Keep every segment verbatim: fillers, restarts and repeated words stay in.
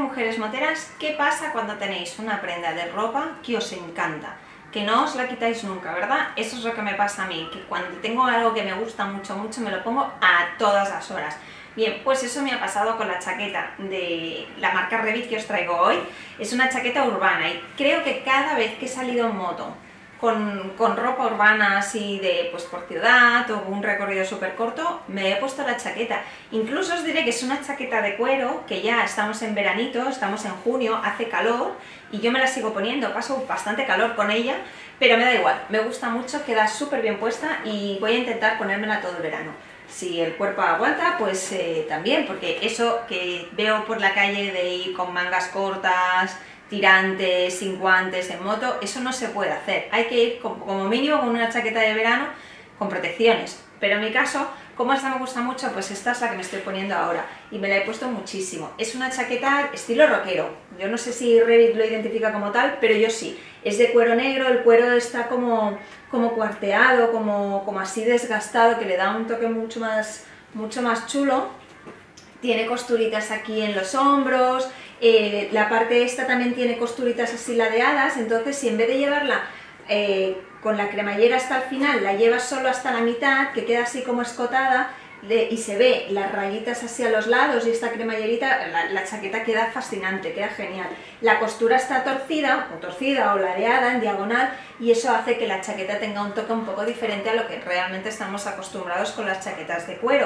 mujeres moteras, ¿qué pasa cuando tenéis una prenda de ropa que os encanta? Que no os la quitáis nunca, ¿verdad? Eso es lo que me pasa a mí, que cuando tengo algo que me gusta mucho, mucho, me lo pongo a todas las horas. Bien, pues eso me ha pasado con la chaqueta de la marca Revit que os traigo hoy. Es una chaqueta urbana y creo que cada vez que he salido en moto con, con ropa urbana así de pues por ciudad o un recorrido súper corto, me he puesto la chaqueta. Incluso os diré que es una chaqueta de cuero, que ya estamos en veranito, estamos en junio, hace calor y yo me la sigo poniendo, paso bastante calor con ella, pero me da igual, me gusta mucho, queda súper bien puesta y voy a intentar ponérmela todo el verano. Si el cuerpo aguanta, pues eh, también, porque eso que veo por la calle de ir con mangas cortas, tirantes, sin guantes, en moto, eso no se puede hacer. Hay que ir como mínimo con una chaqueta de verano con protecciones. Pero en mi caso, como esta me gusta mucho, pues esta es la que me estoy poniendo ahora y me la he puesto muchísimo. Es una chaqueta estilo rockero. Yo no sé si Revit lo identifica como tal, pero yo sí. Es de cuero negro, el cuero está como, como cuarteado, como, como así desgastado, que le da un toque mucho más, mucho más chulo. Tiene costuritas aquí en los hombros, eh, la parte esta también tiene costuritas así ladeadas, entonces si en vez de llevarla eh, con la cremallera hasta el final, la llevas solo hasta la mitad, que queda así como escotada, de, y se ve las rayitas así a los lados y esta cremallerita, la, la chaqueta queda fascinante, queda genial. La costura está torcida, o torcida o ladeada en diagonal, y eso hace que la chaqueta tenga un toque un poco diferente a lo que realmente estamos acostumbrados con las chaquetas de cuero.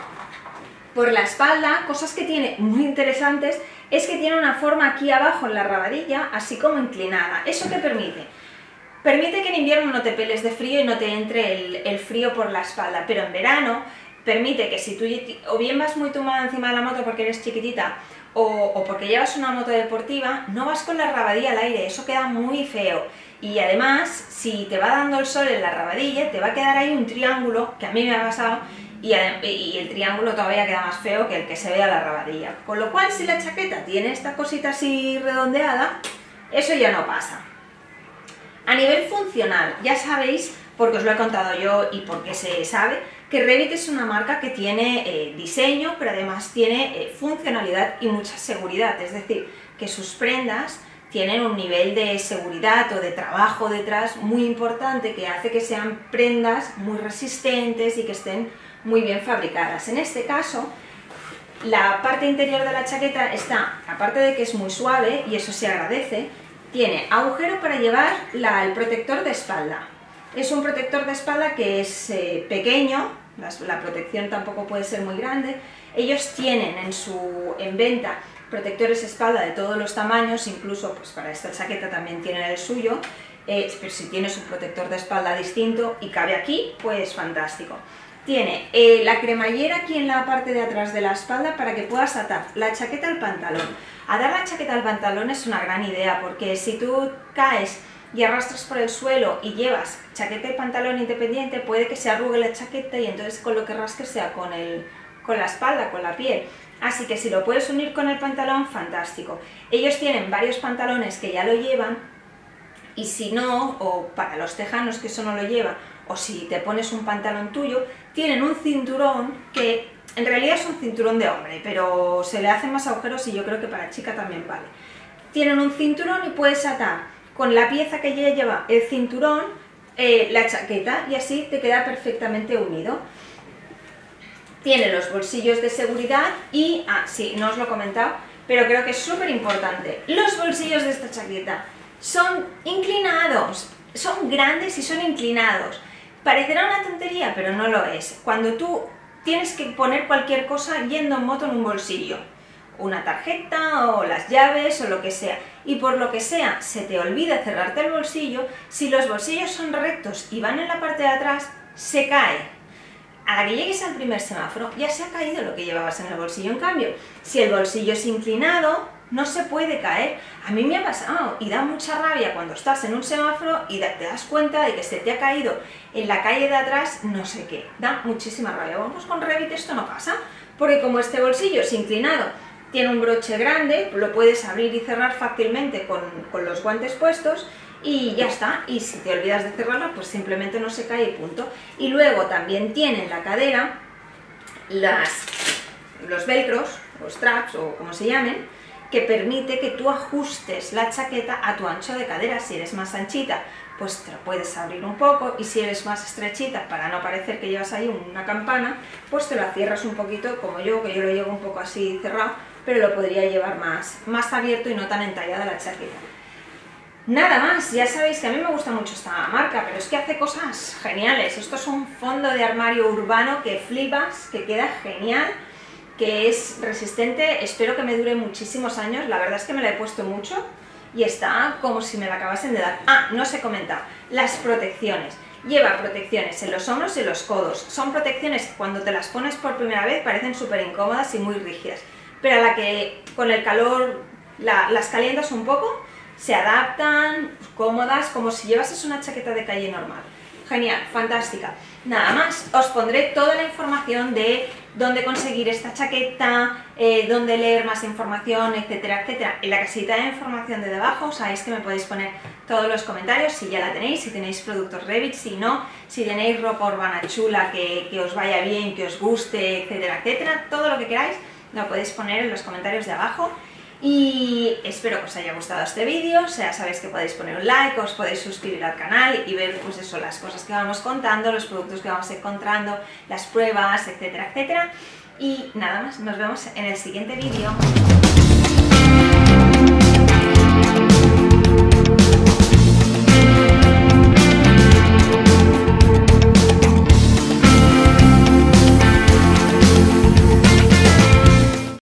Por la espalda, cosas que tiene muy interesantes, es que tiene una forma aquí abajo en la rabadilla, así como inclinada. ¿Eso qué permite? Permite que en invierno no te peles de frío y no te entre el, el frío por la espalda, pero en verano permite que si tú o bien vas muy tumbada encima de la moto porque eres chiquitita o, o porque llevas una moto deportiva, no vas con la rabadilla al aire, eso queda muy feo. Y además, si te va dando el sol en la rabadilla, te va a quedar ahí un triángulo, que a mí me ha pasado, y el triángulo todavía queda más feo que el que se ve a la rabadilla. Con lo cual, si la chaqueta tiene esta cosita así redondeada, eso ya no pasa. A nivel funcional, ya sabéis, porque os lo he contado yo y porque se sabe, que Revit es una marca que tiene eh, diseño, pero además tiene eh, funcionalidad y mucha seguridad. Es decir, que sus prendas tienen un nivel de seguridad o de trabajo detrás muy importante que hace que sean prendas muy resistentes y que estén muy bien fabricadas. En este caso, la parte interior de la chaqueta está, aparte de que es muy suave, y eso se agradece, tiene agujero para llevar la, el protector de espalda. Es un protector de espalda que es eh, pequeño, la, la protección tampoco puede ser muy grande. Ellos tienen en, su, en venta protectores de espalda de todos los tamaños, incluso pues para esta chaqueta también tienen el suyo, eh, pero si tienes un protector de espalda distinto y cabe aquí, pues fantástico. Tiene eh, la cremallera aquí en la parte de atrás de la espalda para que puedas atar la chaqueta al pantalón. Atar la chaqueta al pantalón es una gran idea porque si tú caes y arrastras por el suelo y llevas chaqueta y pantalón independiente, puede que se arrugue la chaqueta y entonces con lo que rasques sea con, el, con la espalda, con la piel. Así que si lo puedes unir con el pantalón, fantástico. Ellos tienen varios pantalones que ya lo llevan y si no, o para los tejanos que eso no lo lleva, o si te pones un pantalón tuyo, tienen un cinturón que en realidad es un cinturón de hombre, pero se le hacen más agujeros y yo creo que para chica también vale. Tienen un cinturón y puedes atar con la pieza que ya lleva el cinturón eh, la chaqueta y así te queda perfectamente unido. Tiene los bolsillos de seguridad y, ah sí, no os lo he comentado, pero creo que es súper importante, los bolsillos de esta chaqueta son inclinados, son grandes y son inclinados. Parecerá una tontería, pero no lo es. Cuando tú tienes que poner cualquier cosa yendo en moto en un bolsillo, una tarjeta o las llaves o lo que sea, y por lo que sea se te olvida cerrarte el bolsillo, si los bolsillos son rectos y van en la parte de atrás, se cae. A la que llegues al primer semáforo ya se ha caído lo que llevabas en el bolsillo. En cambio, si el bolsillo es inclinado, no se puede caer. A mí me ha pasado y da mucha rabia cuando estás en un semáforo y te das cuenta de que se te ha caído en la calle de atrás no sé qué. Da muchísima rabia. Vamos, con Revit esto no pasa, porque como este bolsillo es inclinado, tiene un broche grande, lo puedes abrir y cerrar fácilmente con, con los guantes puestos y ya está. Y si te olvidas de cerrarla, pues simplemente no se cae y punto. Y luego también tiene en la cadera las, los velcros, o straps o como se llamen, que permite que tú ajustes la chaqueta a tu ancho de cadera. Si eres más anchita, pues te lo puedes abrir un poco, y si eres más estrechita, para no parecer que llevas ahí una campana, pues te la cierras un poquito, como yo, que yo lo llevo un poco así cerrado, pero lo podría llevar más, más abierto y no tan entallada la chaqueta. Nada más, ya sabéis que a mí me gusta mucho esta marca, pero es que hace cosas geniales. Esto es un fondo de armario urbano que flipas, que queda genial, que es resistente, espero que me dure muchísimos años. La verdad es que me la he puesto mucho y está como si me la acabasen de dar. Ah, no os he comentado, las protecciones. Lleva protecciones en los hombros y en los codos. Son protecciones que cuando te las pones por primera vez parecen súper incómodas y muy rígidas, pero a la que con el calor la, las calientas un poco, se adaptan, cómodas, como si llevases una chaqueta de calle normal. Genial, fantástica. Nada más, os pondré toda la información de dónde conseguir esta chaqueta, eh, dónde leer más información, etcétera, etcétera. En la casita de información de debajo sabéis que me podéis poner todos los comentarios, si ya la tenéis, si tenéis productos Revit, si no, si tenéis ropa urbana chula que, que os vaya bien, que os guste, etcétera, etcétera. Todo lo que queráis lo podéis poner en los comentarios de abajo. Y espero que os haya gustado este vídeo. O sea, sabéis que podéis poner un like, os podéis suscribir al canal y ver pues eso, las cosas que vamos contando, los productos que vamos encontrando, las pruebas, etcétera, etcétera. Y nada más, nos vemos en el siguiente vídeo.